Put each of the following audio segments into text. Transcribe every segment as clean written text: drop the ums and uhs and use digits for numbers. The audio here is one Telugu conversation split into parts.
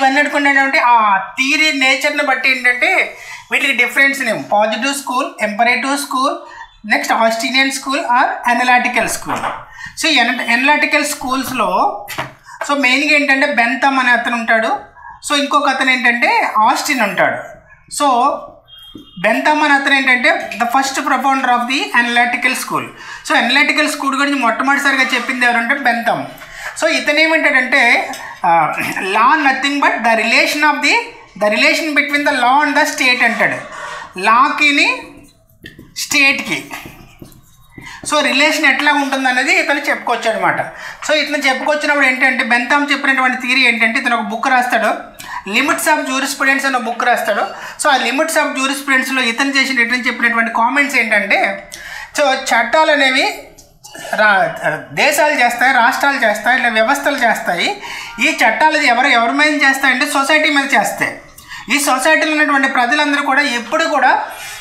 ఇవన్నీ ఏంటంటే ఆ థియరీ నేచర్ని బట్టి ఏంటంటే వీటికి difference name positive school, imperative school, next Australian school or analytical school. So ఈ అనలిటికల్ స్కూల్స్లో సో మెయిన్గా ఏంటంటే బెంథమ్ అనే అతను ఉంటాడు. సో ఇంకొక అతను ఏంటంటే ఆస్టిన్ ఉంటాడు. సో బెంథమ్ అనే అతను ఏంటంటే the first propounder of the analytical school. So analytical school గురించి మొట్టమొదటిసారిగా చెప్పింది ఎవరంటే బెంథమ్. సో ఇతను ఏమంటాడంటే law nothing but the relation between the law and the state అంటాడు. లాకిని స్టేట్కి సో రిలేషన్ ఎట్లా ఉంటుందనేది ఇతను చెప్పుకోవచ్చు అనమాట. సో ఇతను చెప్పుకొచ్చినప్పుడు ఏంటంటే బెంథమ్ చెప్పినటువంటి థియరీ ఏంటంటే ఇతను ఒక బుక్ రాస్తాడు, లిమిట్స్ ఆఫ్ జ్యూరిస్ప్రుడెన్స్ అనే బుక్ రాస్తాడు. సో ఆ లిమిట్స్ ఆఫ్ జ్యూరిస్ప్రుడెన్స్లో ఇతను చెప్పినటువంటి కామెంట్స్ ఏంటంటే సో చట్టాలు అనేవి దేశాలు చేస్తాయి, రాష్ట్రాలు చేస్తాయి, ఇలా వ్యవస్థలు చేస్తాయి. ఈ చట్టాలు ఎవరి మీద చేస్తాయంటే సొసైటీ మీద చేస్తాయి. ఈ సొసైటీలో ఉన్నటువంటి ప్రజలందరూ కూడా ఎప్పుడు కూడా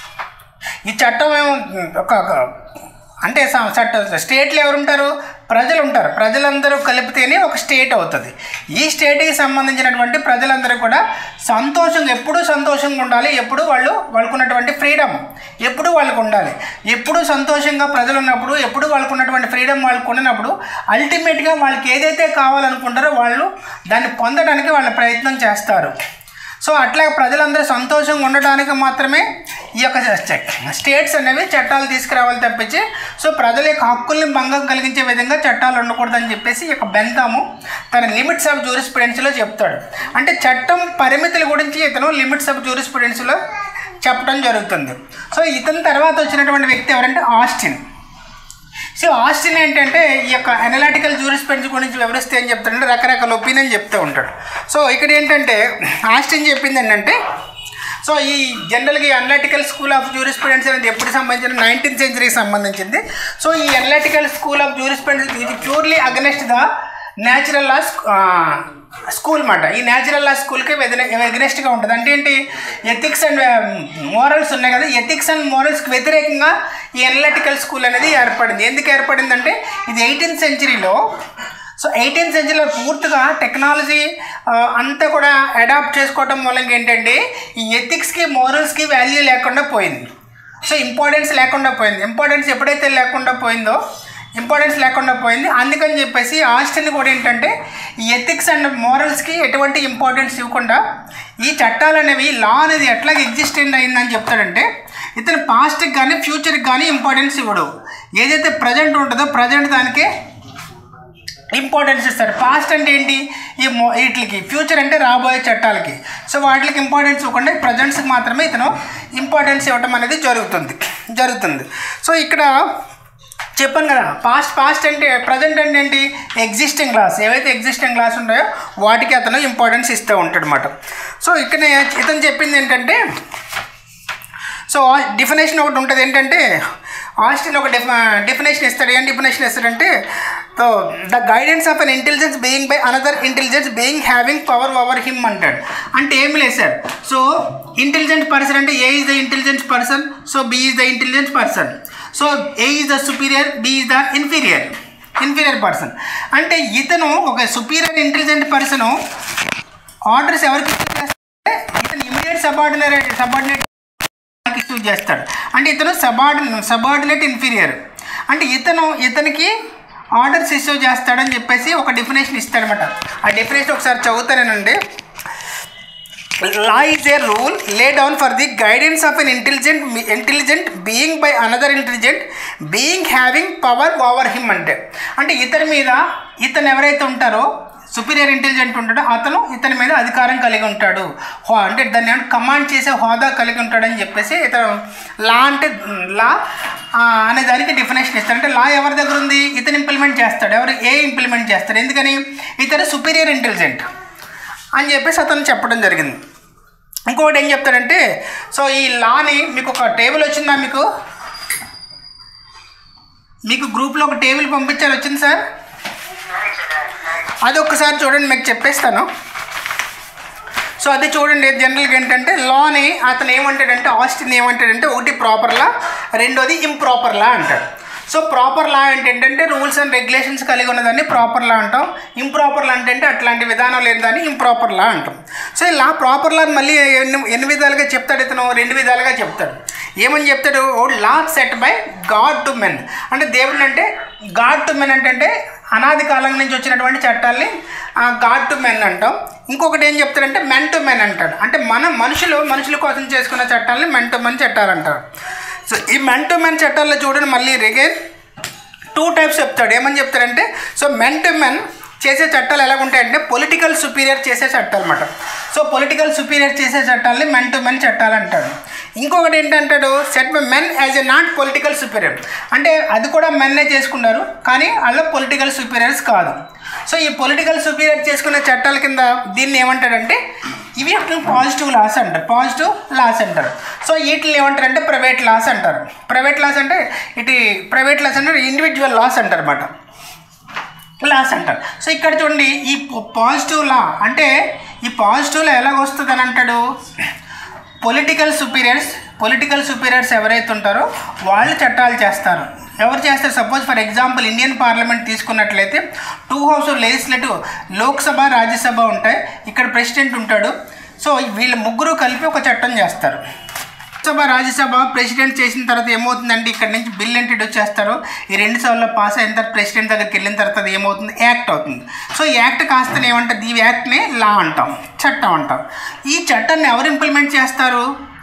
ఈ చట్టం ఒక అంటే స్టేట్లో ఎవరుంటారు? ప్రజలు ఉంటారు. ప్రజలందరూ కలిపితేనే ఒక స్టేట్ అవుతుంది. ఈ స్టేట్కి సంబంధించినటువంటి ప్రజలందరూ కూడా ఎప్పుడూ సంతోషంగా ఉండాలి. ఎప్పుడు వాళ్ళకున్నటువంటి ఫ్రీడమ్ ఎప్పుడు వాళ్ళకు ఉండాలి. ఎప్పుడు సంతోషంగా ప్రజలు ఉన్నప్పుడు, ఎప్పుడు వాళ్ళకున్నటువంటి ఫ్రీడమ్ వాళ్ళకు ఉన్నప్పుడు అల్టిమేట్గా వాళ్ళకి ఏదైతే కావాలనుకుంటారో వాళ్ళు దాన్ని పొందడానికి వాళ్ళ ప్రయత్నం చేస్తారు. సో అట్లా ప్రజలందరూ సంతోషంగా ఉండడానికి మాత్రమే ఈ యొక్క స్టేట్స్ అనేవి చట్టాలు తీసుకురావాలి తప్పించి సో ప్రజల యొక్క హక్కుల్ని భంగం కలిగించే విధంగా చట్టాలు ఉండకూడదని చెప్పేసి ఈ యొక్క బెంథమ్ తన లిమిట్స్ ఆఫ్ జ్యూరిస్ప్రుడెన్స్లో చెప్తాడు. అంటే చట్టం పరిమితుల గురించి ఇతను లిమిట్స్ ఆఫ్ జ్యూరిస్ప్రుడెన్స్లో చెప్పడం జరుగుతుంది. సో ఇతని తర్వాత వచ్చినటువంటి వ్యక్తి ఎవరంటే ఆస్టిన్. సో ఆస్టిన్ ఏంటంటే ఈ యొక్క అనలిటికల్ జ్యూరిస్ప్రుడెన్స్ గురించి వివరిస్తే ఏం చెప్తాడంటే రకరకాల ఒపీనియన్ చెప్తూ ఉంటాడు. సో ఇక్కడ ఏంటంటే ఆస్టిన్ చెప్పింది ఏంటంటే సో ఈ జనరల్గా ఈ అనలిటికల్ స్కూల్ ఆఫ్ జ్యూరిస్ప్రుడెన్స్ అనేది ఎప్పుడు సంబంధించిన 19th centuryకి సంబంధించింది. సో ఈ అనలిటికల్ స్కూల్ ఆఫ్ జ్యూరిస్ప్రుడెన్స్ ఇది purely against the natural law school మాట. ఈ న్యాచురల్ లా స్కూల్కి ఎగనెస్ట్గా ఉంటుంది. అంటే ఏంటి? ఎథిక్స్ అండ్ మోరల్స్ ఉన్నాయి కదా, ఎథిక్స్ అండ్ మోరల్స్కి వ్యతిరేకంగా ఈ అనలిటికల్ స్కూల్ అనేది ఏర్పడింది. ఎందుకు ఏర్పడిందంటే ఇది 18th centuryలో. సో 18th centuryలో పూర్తిగా టెక్నాలజీ అంతా కూడా అడాప్ట్ చేసుకోవటం మూలంగా ఏంటంటే ఈ ఎథిక్స్కి మోరల్స్కి వాల్యూ లేకుండా పోయింది. సో ఇంపార్టెన్స్ లేకుండా పోయింది. ఇంపార్టెన్స్ ఎప్పుడైతే లేకుండా పోయింది అందుకని చెప్పేసి ఆస్టిన్ కూడా ఏంటంటే ఈ ఎథిక్స్ అండ్ మోరల్స్కి ఎటువంటి ఇంపార్టెన్స్ ఇవ్వకుండా ఈ చట్టాలు అనేవి లా అనేది ఎట్లా ఎగ్జిస్టెంట్ అయిందని చెప్తాడంటే ఇతను పాస్ట్కి కానీ ఫ్యూచర్కి కానీ ఇంపార్టెన్స్ ఇవ్వడు. ఏదైతే ప్రజెంట్ ఉంటుందో ప్రజెంట్ దానికే ఇంపార్టెన్స్ ఇస్తారు. పాస్ట్ అంటే ఏంటి? వీటికి ఫ్యూచర్ అంటే రాబోయే చట్టాలకి. సో వాటికి ఇంపార్టెన్స్ ఇవ్వకుండా ప్రజెంట్స్కి మాత్రమే ఇతను ఇంపార్టెన్స్ ఇవ్వటం అనేది జరుగుతుంది. సో ఇక్కడ చెప్పాను కదా పాస్ట్ అంటే ప్రజెంట్ అంటే ఏంటి? ఎగ్జిస్టింగ్ లాస్, ఏవైతే ఎగ్జిస్టింగ్ లాస్ ఉంటాయో వాటికి అతను ఇంపార్టెన్స్ ఇస్తూ ఉంటాడు అన్నమాట. సో ఇక్కడ ఇతను చెప్పింది ఏంటంటే సో డిఫినేషన్ ఒకటి ఉంటుంది ఏంటంటే ఆస్టిన్ ఒక డెఫినేషన్ ఇస్తాడు. ఏం డెఫినేషన్ ఇస్తాడంటే so the guidance of an intelligence being by another intelligence being having power over him అంటాడు. అంటే ఏమి లేదు సార్. సో ఇంటెలిజెంట్ పర్సన్ అంటే A is the intelligent person, so B is the intelligent person. So A is the superior, B is the inferior person. అంటే ఇతను ఒక సుపీరియర్ ఇంటెలిజెంట్ పర్సను ఆర్డర్స్ ఎవరికి ఇష్యూ చేస్తాడంటే ఇతను ఇమీడియట్ సబార్డినేట్ ఇష్యూ చేస్తాడు. అంటే ఇతను సబార్డినేట్ ఇన్ఫీరియర్. అంటే ఇతనికి ఆర్డర్స్ ఇష్యూ చేస్తాడని చెప్పేసి ఒక డెఫినేషన్ ఇస్తాడనమాట. ఆ డెఫినేషన్ ఒకసారి చదువుతానేనండి. Law is a rule laid down for the guidance of an intelligent being by another intelligent being having power over him అంటే ఇతను ఎవరైతే ఉంటారో సుపీరియర్ ఇంటెలిజెంట్ ఉంటాడో అతను ఇతని మీద అధికారం కలిగి ఉంటాడు. అంటే దాన్ని కమాండ్ చేసే హోదా కలిగి ఉంటాడని చెప్పేసి ఇతను లా అనే దానికి డెఫినేషన్ ఇస్తాడు. అంటే లా ఎవరి దగ్గర ఉంది? ఇతను ఇంప్లిమెంట్ చేస్తాడు. ఇంప్లిమెంట్ చేస్తాడు? ఎందుకని? ఇతను సుపీరియర్ ఇంటెలిజెంట్ అని చెప్పేసి అతను చెప్పడం జరిగింది. ఇంకొకటి ఏం చెప్తాడంటే సో ఈ లాని మీకు ఒక టేబుల్ వచ్చిందా? మీకు గ్రూప్లో ఒక టేబుల్ పంపించాలి, వచ్చింది సార్? అది ఒక్కసారి చూడండి, మీకు చెప్పేస్తాను. సో అది చూడండి. జనరల్గా ఏంటంటే లాని అతను ఏమంటాడంటే ఆస్టిన్ ఏమంటాడంటే ఒకటి ప్రాపర్ లా, రెండోది ఇంప్రాపర్ లా అంటాడు. సో ప్రాపర్ లా అంటే ఏంటంటే రూల్స్ అండ్ రెగ్యులేషన్స్ కలిగి ఉన్నదాన్ని ప్రాపర్ లా అంటాం. ఇంప్రాపర్ లా అంటే అట్లాంటి విధానం లేనిదాన్ని ఇంప్రాపర్ లా అంటాం. సో ఈ లా ప్రాపర్ లా మళ్ళీ ఎన్ని విధాలుగా చెప్తాడు ఇతను? 2 విధాలుగా చెప్తాడు. ఏమని చెప్తాడు? Law set by God to men. అంటే దేవుడు అంటే గాడ్ టు మెన్ అంటే అనాది కాలం నుంచి వచ్చినటువంటి చట్టాలని గాడ్ టు మెన్ అంటాం. ఇంకొకటి ఏం చెప్తాడంటే మెన్ టు మెన్ అంటాడు. అంటే మనుషుల కోసం చేసుకున్న చట్టాలని మెన్ టు మెన్ చట్టాలు అంటారు. సో ఈ మెన్ టు మెన్ చట్టాల్లో చూడండి మళ్ళీ అగైన్ 2 టైప్స్ చెప్తాడు. ఏమని చెప్తాడంటే సో మెన్ టు మెన్ చేసే చట్టాలు ఎలా ఉంటాయంటే పొలిటికల్ సుపీరియర్ చేసే చట్టాలు అన్నమాట. సో పొలిటికల్ సుపీరియర్ చేసే చట్టాలని మెన్ టు మెన్ చట్టాలు అంటాడు. ఇంకొకటి ఏంటంటాడు set by men as a not political superior. అంటే అది కూడా మెన్నే చేసుకున్నారు కానీ వాళ్ళ పొలిటికల్ సుపీరియర్స్ కాదు. సో ఈ పొలిటికల్ సుపీరియర్ చేసుకునే చట్టాల కింద దీన్ని ఏమంటాడంటే ఇవి పాజిటివ్ లాస్ అంటారు. పాజిటివ్ లాస్ అంటారు. సో వీటిని ఏమంటారంటే ప్రైవేట్ లాస్ అంటారు. ప్రైవేట్ లాస్ అంటే ప్రైవేట్ లాస్ అంటే ఇండివిజువల్ లాస్ అంటారు అన్నమాట. లాస్ అంటారు. సో ఇక్కడ చూడండి ఈ పాజిటివ్ లా అంటే ఈ పాజిటివ్ లా ఎలాగొస్తుంది అని అంటాడు? పొలిటికల్ సుపీరియర్స్ ఎవరైతే ఉంటారో వాళ్ళు చట్టాలు చేస్తారు. ఎవరు చేస్తారు? Suppose for example Indian parliament తీసుకున్నట్లయితే 2 హౌస్ లెజిస్లేటివ్ లోక్సభ రాజ్యసభ ఉంటాయి. ఇక్కడ ప్రెసిడెంట్ ఉంటాడు. సో వీళ్ళ ముగ్గురు కలిపి ఒక చట్టం చేస్తారు. లోక్సభ రాజ్యసభ ప్రెసిడెంట్ చేసిన తర్వాత ఏమవుతుందంటే ఇక్కడ నుంచి బిల్ ఇంట్రడ్యూస్ చేస్తారు. ఈ 2 సభల్లో పాస్ అయిన తర్వాత ప్రెసిడెంట్ దగ్గరికి వెళ్ళిన తర్వాత అది ఏమవుతుంది? యాక్ట్ అవుతుంది. సో ఈ యాక్ట్ కాస్త ఏమంటారు? ఈ యాక్ట్ని లా అంటాం, చట్టం అంటాం. ఈ చట్టాన్ని ఎవరు ఇంప్లిమెంట్ చేస్తారు?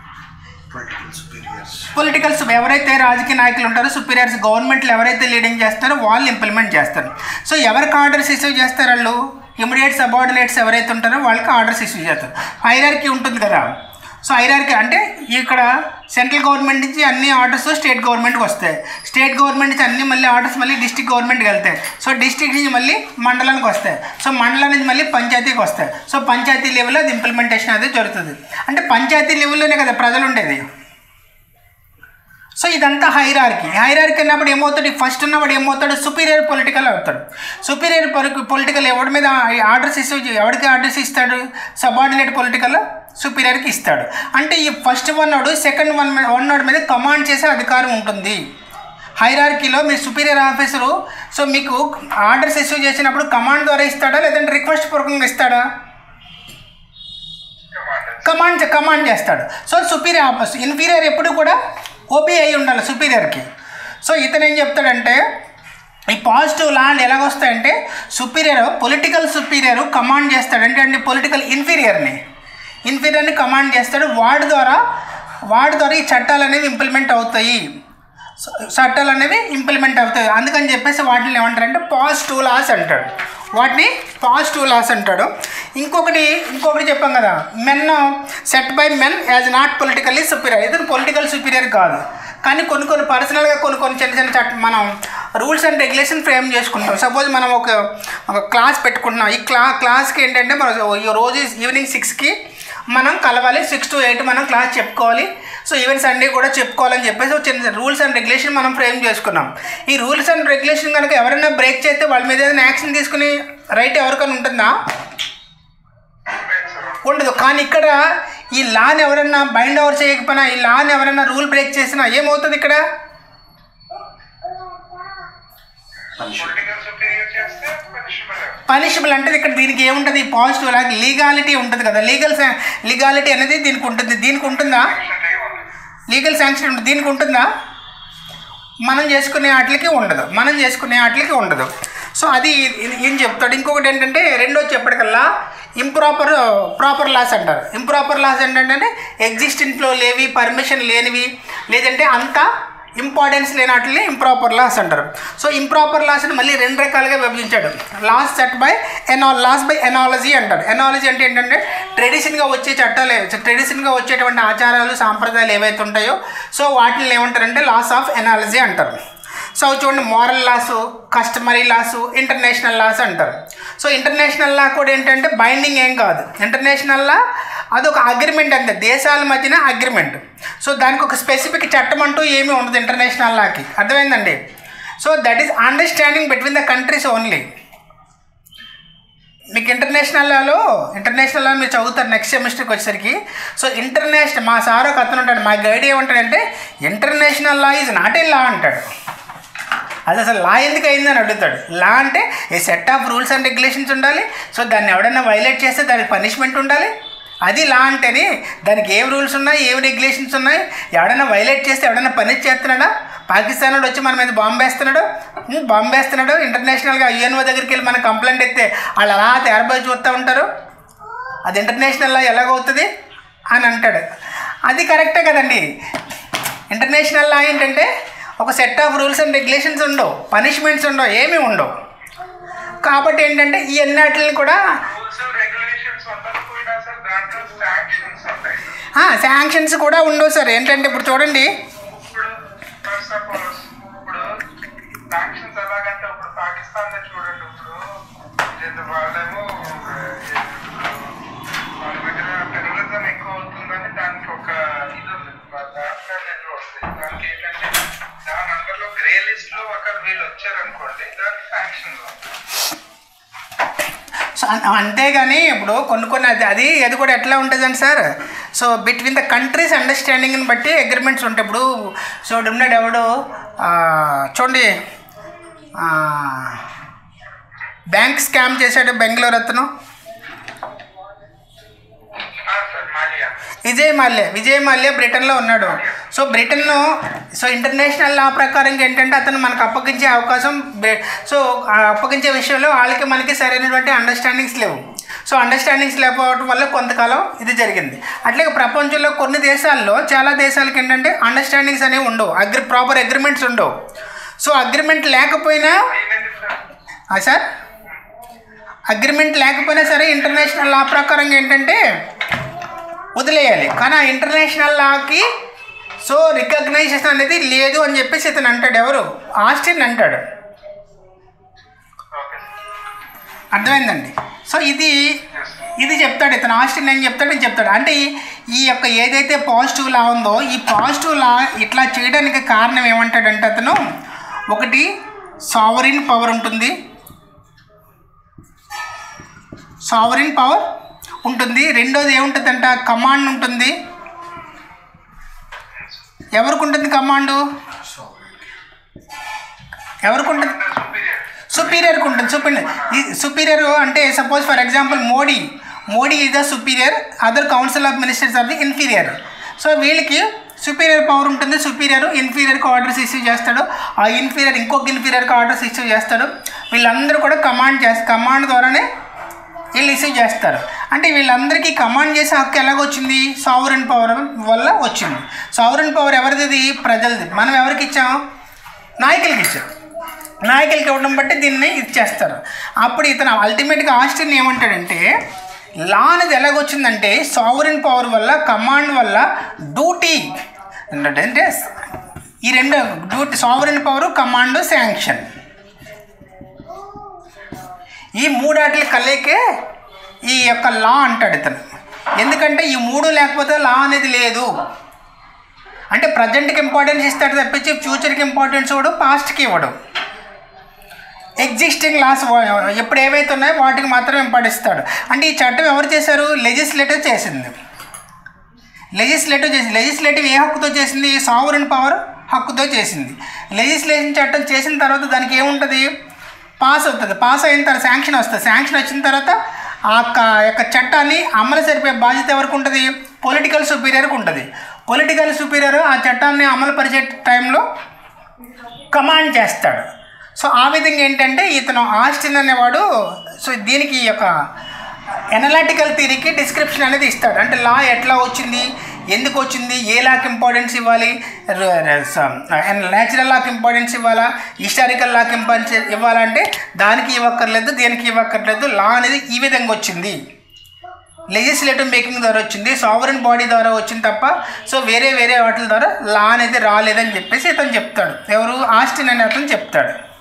పొలిటికల్స్ ఎవరైతే రాజకీయ నాయకులు ఉంటారో సుపీరియర్స్ గవర్నమెంట్లు ఎవరైతే లీడింగ్ చేస్తారో వాళ్ళు ఇంప్లిమెంట్ చేస్తారు. సో ఎవరికి ఆర్డర్స్ ఇష్యూ చేస్తారు? వాళ్ళు ఇమిడియట్ సబార్డినేట్స్ ఎవరైతే ఉంటారో వాళ్ళకి ఆర్డర్స్ ఇష్యూ చేస్తారు. హైరార్కీ ఉంటుంది కదా. సో హైరార్కీ అంటే ఇక్కడ సెంట్రల్ గవర్నమెంట్ నుంచి అన్ని ఆర్డర్స్ స్టేట్ గవర్నమెంట్కి వస్తాయి. స్టేట్ గవర్నమెంట్ నుంచి అన్ని మళ్ళీ ఆర్డర్స్ మళ్ళీ డిస్ట్రిక్ట్ గవర్నమెంట్కి వెళ్తాయి. సో డిస్ట్రిక్ట్ నుంచి మళ్ళీ మండలానికి వస్తాయి. సో మండలం నుంచి మళ్ళీ పంచాయతీకి వస్తాయి. సో పంచాయతీ లెవెల్లో అది ఇంప్లిమెంటేషన్ అది జరుగుతుంది. అంటే పంచాయతీ లెవెల్లోనే కదా ప్రజలు ఉండేది. సో ఇదంతా హైరార్కీ అన్నప్పుడు ఏమవుతాడు? ఫస్ట్ ఉన్నవాడు ఏమవుతాడు? సుపీరియర్ పొలిటికల్ అవుతాడు. సుపీరియర్ పొలిటికల్ ఎవరి మీద ఆర్డర్స్ ఎవరికి ఆర్డర్స్ ఇస్తాడు? సబార్డినేట్ పొలిటికల్ సుపీరియర్కి ఇస్తాడు. అంటే ఈ ఫస్ట్ వన్నోడు సెకండ్ వన్నోడు మీద కమాండ్ చేసే అధికారం ఉంటుంది. హైరార్కీలో మీ సుపీరియర్ ఆఫీసరు సో మీకు ఆర్డర్స్ ఇష్యూ చేసినప్పుడు కమాండ్ ద్వారా ఇస్తాడా లేదంటే రిక్వెస్ట్ పూర్వకంగా ఇస్తాడా? కమాండ్ చేస్తాడు. సో సుపీరియర్ ఆఫీస్ ఇన్ఫీరియర్ ఎప్పుడు కూడా ఓపీ అయి ఉండాలి సుపీరియర్కి. సో ఇతను ఏం చెప్తాడంటే ఈ పాజిటివ్ లా ఎలాగొస్తాయంటే పొలిటికల్ సుపీరియర్ కమాండ్ చేస్తాడు. అంటే పొలిటికల్ ఇన్ఫీరియర్ని కమాండ్ చేస్తాడు. వాడి ద్వారా ఈ చట్టాలు అనేవి ఇంప్లిమెంట్ అవుతాయి. అందుకని చెప్పేసి వాటిని ఏమంటారంటే పాజిటివ్ లాస్ అంటాడు. ఇంకొకటి చెప్పాం కదా men set by men as not politically superior. ఇతను పొలిటికల్ సుపీరియర్ కాదు కానీ కొన్ని పర్సనల్గా కొన్ని చిన్న చట్టం మనం రూల్స్ అండ్ రెగ్యులేషన్ ఫ్రేమ్ చేసుకుంటాం. సపోజ్ మనం ఒక క్లాస్ పెట్టుకుంటున్నాం. ఈ క్లాస్కి ఏంటంటే మనం రోజు ఈవినింగ్ 6కి మనం కలవాలి. 6 to 8 మనం క్లాస్ చెప్పుకోవాలి. సో ఈవెన్ సండే కూడా చెప్పుకోవాలని చెప్పేసి చిన్న రూల్స్ అండ్ రెగ్యులేషన్ మనం ఫ్రేమ్ చేసుకున్నాం. ఈ రూల్స్ అండ్ రెగ్యులేషన్ కనుక ఎవరైనా బ్రేక్ చేస్తే వాళ్ళ మీద ఏదైనా యాక్షన్ తీసుకుని రైట్ ఎవరికైనా ఉంటుందా? ఉండదు. కానీ ఇక్కడ ఈ లాని ఎవరైనా బైండ్ ఓవర్ చేయకపోయినా ఈ లాని ఎవరైనా రూల్ బ్రేక్ చేసినా ఏమవుతుంది? ఇక్కడ పనిషబుల్ అంటే ఇక్కడ దీనికి ఏముంటుంది? పాజిటివ్ లాగా లీగాలిటీ ఉంటుంది కదా. లీగాలిటీ అనేది దీనికి ఉంటుంది. దీనికి ఉంటుందా? లీగల్ శాంక్షన్ ఉంటుంది. దీనికి ఉంటుందా? మనం చేసుకునే వాటికి ఉండదు. సో అది ఏం చెప్తాడు. ఇంకొకటి ఏంటంటే రెండోది చెప్పటికల్లా ప్రాపర్ లాస్ అంటారు. ఇంప్రాపర్ లాస్ ఏంటంటే ఎగ్జిస్టెంట్లో లేవి, పర్మిషన్ లేనివి, లేదంటే అంత ఇంపార్టెన్స్ లేని వాటిని ఇంప్రాపర్ లాస్ అంటారు. సో ఇంప్రాపర్ లాస్ని మళ్ళీ 2 రకాలుగా విభజించాడు. లాస్ బై ఎనాలజీ అంటారు. ఎనాలజీ అంటే ఏంటంటే ట్రెడిషన్గా వచ్చేటువంటి ఆచారాలు సాంప్రదాయాలు ఏవైతే ఉంటాయో సో వాటిని ఏమంటారంటే లాస్ ఆఫ్ ఎనాలజీ అంటారు. సో చూడండి moral laws, customary laws, international laws అంటారు. సో ఇంటర్నేషనల్ లా కూడా ఏంటంటే బైండింగ్ ఏం కాదు. ఇంటర్నేషనల్ లా అదొక అగ్రిమెంట్ అంతే, దేశాల మధ్యన అగ్రిమెంట్. సో దానికి ఒక స్పెసిఫిక్ చట్టం అంటూ ఏమీ ఉండదు ఇంటర్నేషనల్ లాకి. అర్థమైందండి? So that is understanding between the countries only. మీకు ఇంటర్నేషనల్ లాలో మీరు చదువుతారు నెక్స్ట్ సెమిస్టర్కి వచ్చేసరికి. సో ఇంటర్నేషనల్ మా సార్ ఒక అతను ఉంటాడు, మా గైడ్ ఏమంటాడంటే international law is not a law అంటాడు. అది అసలు లా ఎందుకు అయిందని అడుగుతాడు. లా అంటే a set of rules and regulations ఉండాలి. సో దాన్ని ఎవడన్నా వైలేట్ చేస్తే దానికి పనిష్మెంట్ ఉండాలి. అది లా అంటేనే దానికి ఏం రూల్స్ ఉన్నాయి, ఏం రెగ్యులేషన్స్ ఉన్నాయి. ఎవడన్నా వైలేట్ చేస్తే ఎవడన్నా పనిష్ చేస్తున్నాడా? పాకిస్తాన్ వాడు వచ్చి మన మీద బాంబు వేస్తున్నాడు. ఇంటర్నేషనల్గా యుఎన్ఓ దగ్గరికి వెళ్ళి మన కంప్లైంట్ ఎత్తే వాళ్ళు అలా తేరబోయి చూస్తూ ఉంటారు. అది ఇంటర్నేషనల్ లా ఎలాగవుతుంది అని అంటాడు. అది కరెక్టే కదండి. ఇంటర్నేషనల్ లా ఏంటంటే ఒక set of rules and regulations ఉండవు, పనిష్మెంట్స్ ఉండవు, ఏమీ ఉండవు. కాబట్టి ఏంటంటే ఈ అన్నిటిని కూడా శాంక్షన్స్ కూడా ఉండవు సార్. ఏంటంటే ఇప్పుడు చూడండి, అంతేగాని ఇప్పుడు కొన్ని అది కూడా ఎట్లా ఉంటుందండి sir. So between the countries అండర్స్టాండింగ్ని బట్టి అగ్రిమెంట్స్ ఉంటాయి. ఇప్పుడు సో ఉన్నాడు ఎవడు చూడండి, బ్యాంక్ స్కామ్ చేశాడు బెంగళూరు అతను, విజయ్ మాల్యా బ్రిటన్లో ఉన్నాడు. సో బ్రిటన్లో ఇంటర్నేషనల్ లా ప్రకారం ఏంటంటే అతను మనకు అప్పగించే అవకాశం, సో అప్పగించే విషయంలో వాళ్ళకి మనకి సరైనటువంటి అండర్స్టాండింగ్స్ లేవు. సో అండర్స్టాండింగ్స్ లేకపోవడం వల్ల కొంతకాలం ఇది జరిగింది. అట్లాగే ప్రపంచంలో కొన్ని దేశాల్లో, చాలా దేశాలకి ఏంటంటే అండర్స్టాండింగ్స్ అనేవి ఉండవు, ప్రాపర్ అగ్రిమెంట్స్ ఉండవు. సో అగ్రిమెంట్ లేకపోయినా సార్, అగ్రిమెంట్ లేకపోయినా సరే ఇంటర్నేషనల్ లా ప్రకారం ఏంటంటే వదిలేయాలి. కానీ ఆ ఇంటర్నేషనల్ లాకి సో రికగ్నైజేషన్ అనేది లేదు అని చెప్పేసి ఇతను అంటాడు. ఎవరు? ఆస్టిన్ అంటాడు. అర్థమైందండి. సో ఇది చెప్తాడు ఇతను. ఆస్టిన్ ఏం చెప్తాడు అంటే ఈ యొక్క ఏదైతే పాజిటివ్ లా ఉందో, ఈ పాజిటివ్ లా ఇట్లా చేయడానికి కారణం ఏమంటాడంటే అతను, ఒకటి సావరిన్ పవర్ ఉంటుంది, రెండోది ఏముంటుందంట, కమాండ్ ఉంటుంది. ఎవరికి ఉంటుంది కమాండు? ఎవరికి ఉంటుంది? సుపీరియర్కి ఉంటుంది. సుపీరియర్ అంటే suppose for example Modi is the superior, other council of ministers are the inferior. So వీళ్ళకి సుపీరియర్ పవర్ ఉంటుంది. సుపీరియర్ ఇన్ఫీరియర్కి ఆర్డర్స్ ఇష్యూ చేస్తాడు, ఆ ఇన్ఫీరియర్ ఇంకొక ఇన్ఫీరియర్కి ఆర్డర్స్ ఇష్యూ చేస్తాడు. వీళ్ళందరూ కూడా కమాండ్ ద్వారానే వీళ్ళు ఇష్యూ చేస్తారు. అంటే వీళ్ళందరికీ కమాండ్ చేసే హక్కు ఎలాగొచ్చింది? సావరిన్ పవర్ వల్ల వచ్చింది. సావరిన్ పవర్ ఎవరిది? ప్రజలది. మనం ఎవరికి ఇచ్చాం? నాయకులకి ఇచ్చాం. నాయకులకి ఇవ్వడం బట్టి దీన్ని ఇచ్చేస్తారు. అప్పుడు ఇతను అల్టిమేట్గా ఆస్టిన్ ఏమంటాడంటే, లా అనేది ఎలాగొచ్చిందంటే సావరిన్ పవర్ వల్ల, కమాండ్ వల్ల, డ్యూటీ అంటే ఈ రెండు duty, sovereign power, command, sanction, ఈ మూడాటిల కలయికే ఈ యొక్క లా అంటాడు ఇతను. ఎందుకంటే ఈ మూడు లేకపోతే లా అనేది లేదు. అంటే ప్రజెంట్కి ఇంపార్టెన్స్ ఇస్తాడు తప్పించి ఫ్యూచర్కి ఇంపార్టెన్స్ ఇవ్వడు, పాస్ట్కి ఇవ్వడు. ఎగ్జిస్టింగ్ లాస్ ఎప్పుడు ఏవైతే ఉన్నాయో వాటికి మాత్రం ఇంపార్టెన్స్ ఇస్తాడు. అంటే ఈ చట్టం ఎవరు చేశారు? లెజిస్లేటివ్ చేసింది. లెజిస్లేటివ్ ఏ హక్కుతో చేసింది? సావరిన్ పవర్ హక్కుతో చేసింది. లెజిస్లేషన్ చట్టం చేసిన తర్వాత దానికి ఏముంటుంది? పాస్ అవుతుంది. పాస్ అయిన తర్వాత శాంక్షన్ వస్తుంది. శాంక్షన్ వచ్చిన తర్వాత ఆ యొక్క చట్టాన్ని అమలు జరిపే బాధ్యత ఎవరికి ఉంటుంది? పొలిటికల్ సుపీరియర్కి ఉంటుంది. పొలిటికల్ సుపీరియర్ ఆ చట్టాన్ని అమలు పరిచే టైంలో కమాండ్ చేస్తాడు. సో ఆ విధంగా ఏంటంటే ఇతను ఆస్టిన్ అనేవాడు సో దీనికి ఈ యొక్క ఎనలిటికల్ థియరీకి డిస్క్రిప్షన్ అనేది ఇస్తాడు. అంటే లా ఎట్లా వచ్చింది, ఎందుకు వచ్చింది, ఏ లాకి ఇంపార్టెన్స్ ఇవ్వాలి, న్యాచురల్ లాకి ఇంపార్టెన్స్ ఇవ్వాలా, హిస్టారికల్ లాకి ఇంపార్టెన్స్ ఇవ్వాలంటే దానికి ఇవ్వక్కర్లేదు, దేనికి ఇవ్వక్కర్లేదు. లా అనేది ఈ విధంగా వచ్చింది, లెజిస్లేటివ్ మేకింగ్ ద్వారా వచ్చింది, సావరిన్ బాడీ ద్వారా వచ్చింది తప్ప సో వేరే వాటి ద్వారా లా అనేది రాలేదని చెప్పేసి ఇతను చెప్తాడు. ఎవరు? ఆస్టిన్ అనే అతను చెప్తాడు.